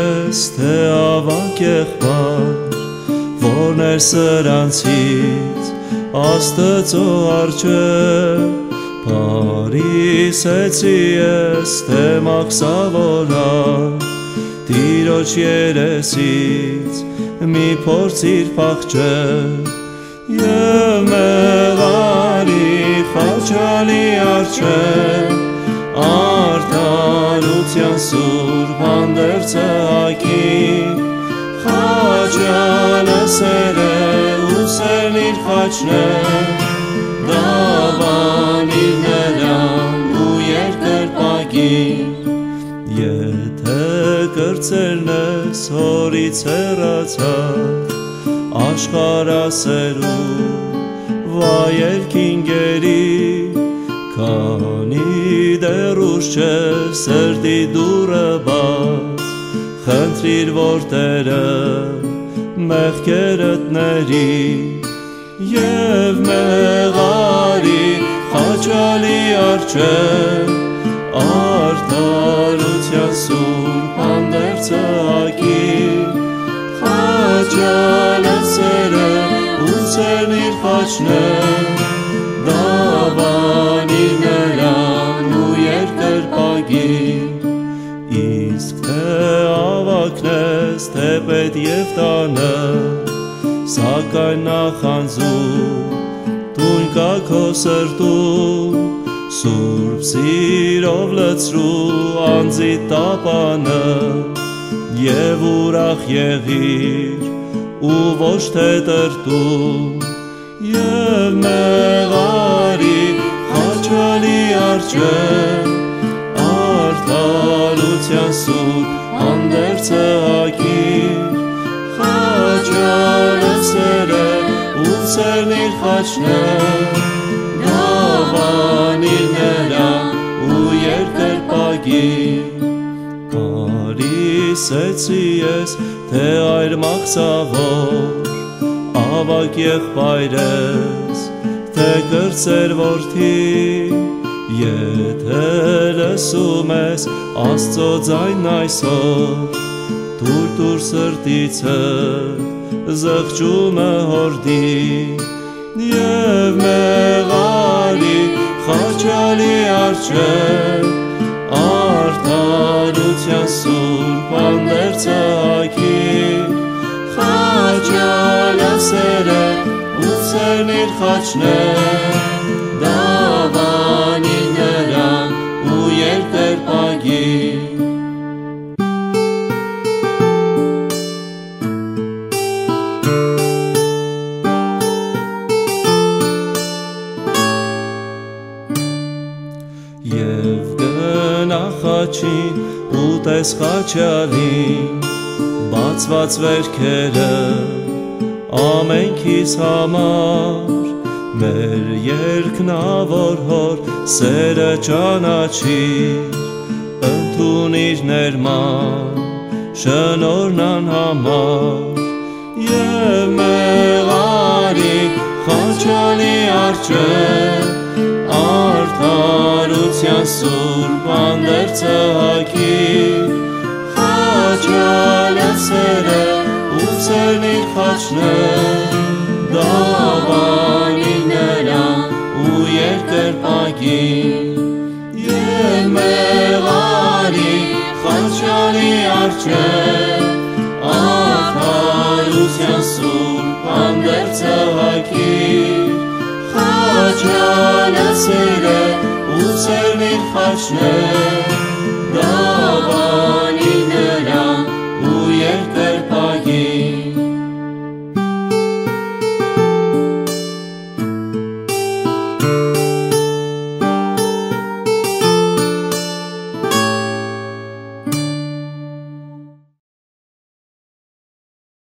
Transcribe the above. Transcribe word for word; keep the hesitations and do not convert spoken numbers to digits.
ես, թե ավակ եղբայր, որներ սրանցից Աստծո առջև, Փարիսեցի ես, թե մաքսավորար, Տիրոջ երեսից մի փորձիր փախչել, և մեղարի խաչալի առջև, արդարության սուրբ հանդերձը հագիր, խաչյալը սեր է ու սերն իր խաչն է, դավանիր նրան ու երկրպագիր, եթե կրծերն ես հորից հեռացավ, աշխարհասերու վայել կինգերի, քանի դեռ ուշ չէ սրտի դուռը բաց, խնդրիր որ Տերը մեղքերդ ների, և մեղարի խաչալի առջև, արդարության սուրբ հանդերձը հագիր, խաչյալը սեր է ու սերն իր խաչն է, դավանիր նրան ու երկրպագիր, իսկ թե ավակն ես, թե պետ և տանը, սակայն նախանձում, տուն կա քո սրտում, սուրբ սիրով լցրու անձի տապանը, և ուրախ եղիր ու ոչ թե տրտում, և մեղարի խաչալի առջև, արդարության սուրբ հանդերձը հագիր, խաչյալը սեր է ու սերն իր խաչն է, դավանիր նրան ու երկրպագիր, Փարիսեցի ես, թե այր մաքսավոր, ավակ եղբայր ես, թե կրծեր որդի, եթե լսում ես Աստծո ձայնն այսօր, թույլ տուր սրտիցդ զղջումը հորդի, և մեղարի խաչալի առջև, արդարության սուրբ հանդերձը հագիր, խաչյալը սեր է ու սերն իր խաչն է, դավանիր նրան ու երկրպագիր, և գնա խաչին ու տես խաչյալին, բացված վերքերը ամենքիս համար, մեր երկնավոր հոր սերը ճանաչիր, ընդունիր ներման շնորհն անհամար, և մեղարի խաչալի առջև, արդարության սուրբ հանդերձը հագիր, խաչյալը սեր է ու սերն իր խաչն է, դավանիր նրան ու երկրպագիր, և մեղարի խաչալի առջև, արդարության սուրբ հանդերձը հագիր, խաչյալը սեր է ու սերն իր խաչն է,